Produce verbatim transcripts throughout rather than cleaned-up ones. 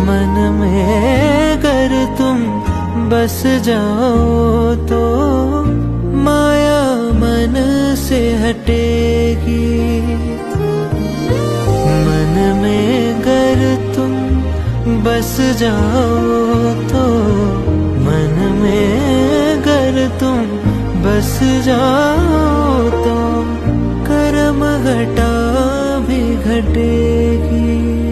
मन में अगर तुम बस जाओ तो माया मन से हटेगी। मन में अगर तुम बस जाओ तो मन में अगर तुम बस जाओ तो कर्म घटा भी घटेगी।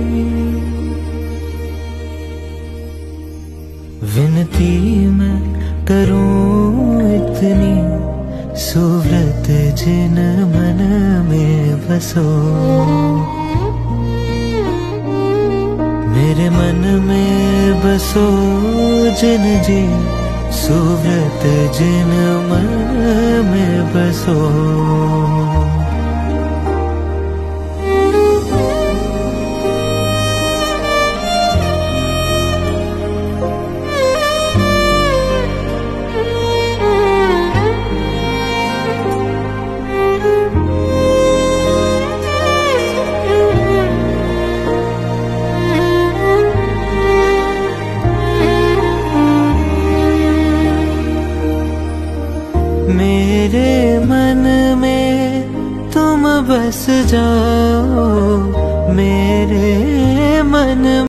विनती मैं करूं इतनी, सुव्रत जिन मन में बसो। मेरे मन में बसो जिन जी, सुव्रत जिन मन में बसो। मेरे मन में तुम बस जाओ, मेरे